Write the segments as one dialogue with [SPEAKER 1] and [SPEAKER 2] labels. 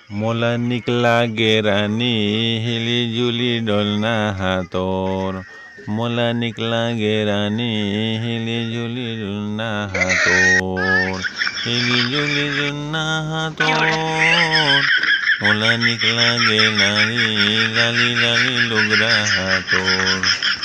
[SPEAKER 1] मोला निकला गे रानी हिली जुली डोलना हाथोर। मोला निकला गे रानी हिली जुली डोलना हाथोर। हिली जुली डोलना हाथोर। मोला निकला गे रानी लाली लाली लुगरा हाथोर।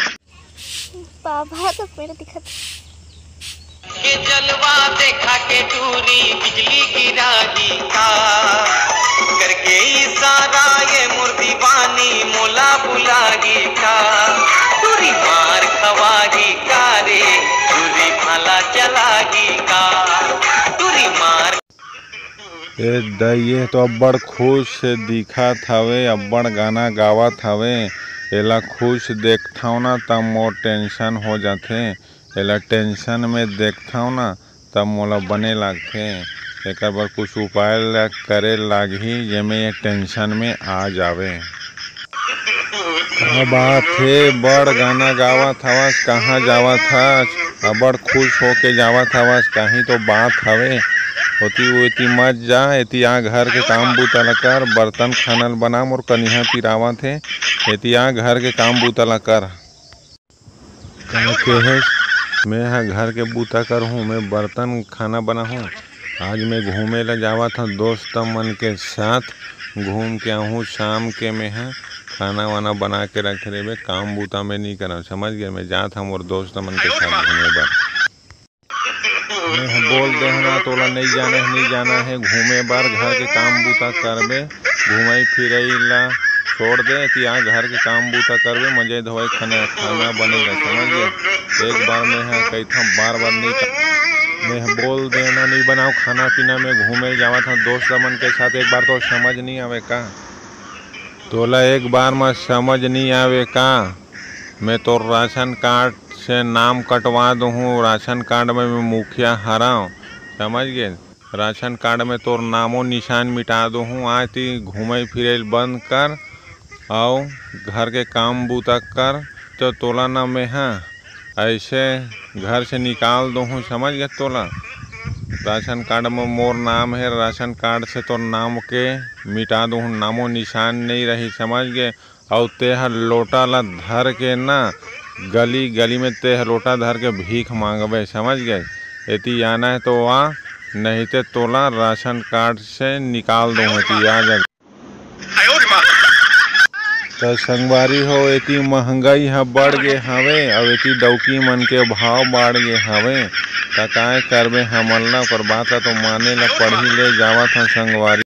[SPEAKER 2] बाबा तो पेड़ दिखत
[SPEAKER 3] के जलवा देखा के टूरी बिजली गिरा दी का करके इशारा ये मुर्दी बानी मोला बुलागी का टूरी मार खवागी का रे टूरी भाला चलागी का टूरी मार।
[SPEAKER 1] ए दइये तो अब्बड़ खुश दिखत हवे, अब्बड़ गाना गावत हवे। एला खुश देखथव ना तब मोर टेंशन हो जाथे। एला टेंशन में देखथव ना तब मोला बने लागथे। एकर बर कुछ उपाय करे लागही जेमे ये टेंशन में आ जावे। का बात है, बड़ गाना गावत हवस, कहाँ जावत हस? अब्बड़ खुश होके जावत हवस, कहीं तो बात हवे। होती वेती मत जा, एती आ घर के काम बूता ला कर। बर्तन खाना बना, मोर कनिहा पिरावत है। एती आ घर के काम बूता ला कर। का कहेस? मैं हा घर के बूता कर हूँ, मैं बर्तन खाना बना हूँ। आज मैं घूमे ला जावा था दोस्त मन के साथ। घूम के आहूँ शाम के मैं हा खाना वाना बना के रखे रेबे। काम बूता में नहीं करा, समझ गए? मैं जात हूँ मोर दोस्त मन के साथ घूमे बर। मैं बोल दे ना तोला नहीं जाना है घूमे बर। घर के काम बूता करबे, घूमई फिरई ला छोड़ दे। कि यहाँ घर के काम बूता करबे, मजे धोए खाना बनेगा, समझ गए? एक बार में है कही था, बार बार नहीं कर। मैं बोल देना नहीं बनाओ खाना पीना में घूमे जावा था दोस्त मन के साथ। एक बार तो समझ नहीं आवे का? तोला एक बार में समझ नहीं आवे का? मैं तो राशन कार्ड से नाम कटवा दूँ। राशन कार्ड में मैं मुखिया हराऊँ, समझ गए? राशन कार्ड में तोर नामो निशान मिटा दूँ। आज ती घूमे फिरे बंद कर और घर के काम बूता कर। तो तोला ना मैं ऐसे घर से निकाल दूँ, समझ गए? तोला राशन कार्ड में मोर नाम है, राशन कार्ड से तो नाम के मिटा दूँ, नामो निशान नहीं रही, समझ गए? और तेह लोटा ला धर के ना गली गली में तेह लोटा धर के भीख मांगबे, समझ गए? एती आना है तो आ, नहीं तो तोला राशन कार्ड से निकाल दूँ। एती आ जा। तो संगवारी हो, एती महंगाई हा बढ़ गे हवे और एती डौकी मन के भाव बढ़ गे हवे। त काय करबे हमन ला? ओकर बात तो माने ला पड़ही ले जावत हो संगवारी।